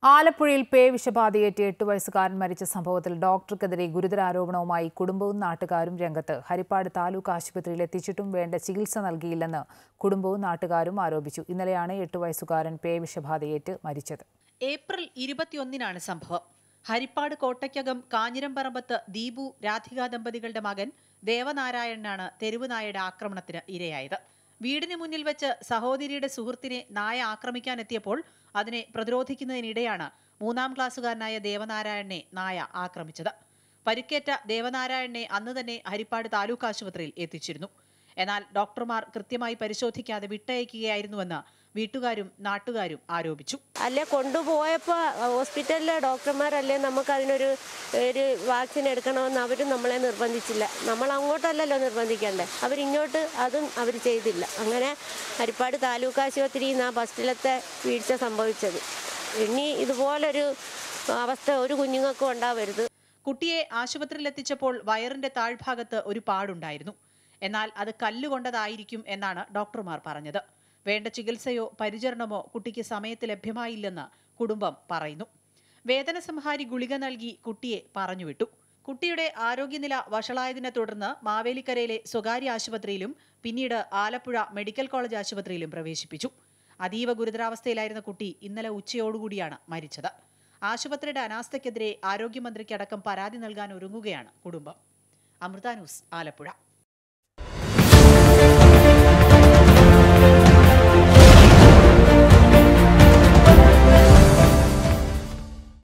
ആലപ്പുഴയിൽ പേവിഷബാധയേറ്റ് 8 വയസ്സുകാരൻ മരിച്ച സംഭവത്തിൽ ഡോക്ടർക്കെതിരെ ഗുരുതര ആരോപണവുമായി കുടുംബവും നാട്ടുകാരും രംഗത്ത്. ഹരിപ്പാട് താലൂക്ക് ആശുപത്രിയിൽ എത്തിച്ചിട്ടും വേണ്ട ചികിത്സ നൽകിയില്ലെന്ന് കുടുംബവും നാട്ടുകാരും ആരോപിച്ചു. ഇന്നലെയാണ് 8 വയസ്സുകാരൻ പേവിഷബാധയേറ്റ് മരിച്ചത്. ഏപ്രിൽ 21-നാണ് സംഭവം. ഹരിപ്പാട് കോട്ടയ്ക്കകം കാഞ്ഞിരംപറമ്പത്ത് ദീപു രാധിക ദമ്പതികളുടെ മകൻ ദേവനാരായണനാണ് തെരുവുനായയുടെ ആക്രമണത്തിന് ഇരയായത്. വീടിന് മുന്നിൽ വെച്ച് സഹോദരിയുടെ സുഹൃത്തിനെ നായ ആക്രമിക്കാനെത്തിയപ്പോൾ അതിനെ പ്രതിരോധിക്കുന്നതിനിടെയാണ് 3-ാം ക്ലാസ്സുകാരനായ ദേവനാരായണനെ നായ ആക്രമിച്ചത്. പരിക്കേറ്റ ദേവനാരായണനെ അന്ന് തന്നെ ഹരിപ്പാട് താലൂക്ക് ആശുപത്രിയിൽ എത്തിച്ചിരുന്നു. എന്നാൽ ഡോക്ടർമാർ കൃത്യമായി പരിശോധിക്കാതെ വിട്ടയക്കുകയായിരുന്നുവെന്ന് വീട്ടുകാരും നാട്ടുകാരും ആരോപിച്ചു. അല്ലെ കൊണ്ടുപോയപ്പോൾ ഹോസ്പിറ്റലിലെ ഡോക്ടർമാരല്ലേ നമുക്ക് അതിനൊരു വാക്സിൻ എടുക്കണമെന്ന് അവരും നമ്മളെ നിർബന്ധിച്ചില്ല. നമ്മൾ അങ്ങോട്ടല്ലല്ലോ നിർബന്ധിക്കേണ്ടത്, അവരിങ്ങോട്ട് അതും അവർ ചെയ്തില്ല. അങ്ങനെ ഹരിപ്പാട് താലൂക്ക് ആശുപത്രിയിൽ നിന്ന് ആ ബസ്സിലത്തെ വീഴ്ച സംഭവിച്ചത്. ഇനി ഇതുപോലൊരു അവസ്ഥ ഒരു കുഞ്ഞുങ്ങൾക്കും ഉണ്ടാവരുത്. കുട്ടിയെ ആശുപത്രിയിലെത്തിച്ചപ്പോൾ വയറിന്റെ താഴ്ഭാഗത്ത് ഒരു പാടുണ്ടായിരുന്നു. എന്നാൽ അത് കല്ലുകൊണ്ടതായിരിക്കും എന്നാണ് ഡോക്ടർമാർ പറഞ്ഞത്. വേണ്ട ചികിത്സയോ പരിചരണമോ കുട്ടിക്ക് സമയത്ത് ലഭ്യമായില്ലെന്ന് കുടുംബം പറയുന്നു. വേദനസംഹാരി ഗുളിക നൽകി കുട്ടിയെ പറഞ്ഞുവിട്ടു. കുട്ടിയുടെ ആരോഗ്യനില വഷളായതിനെ തുടർന്ന് മാവേലിക്കരയിലെ സ്വകാര്യ ആശുപത്രിയിലും പിന്നീട് ആലപ്പുഴ മെഡിക്കൽ കോളേജ് ആശുപത്രിയിലും പ്രവേശിപ്പിച്ചു. അതീവ ഗുരുതരാവസ്ഥയിലായിരുന്ന കുട്ടി ഇന്നലെ ഉച്ചയോടുകൂടിയാണ് മരിച്ചത്. ആശുപത്രിയുടെ അനാസ്ഥയ്ക്കെതിരെ ആരോഗ്യമന്ത്രിക്കടക്കം പരാതി നൽകാൻ ഒരുങ്ങുകയാണ് കുടുംബം. അമൃത ന്യൂസ്, ആലപ്പുഴ.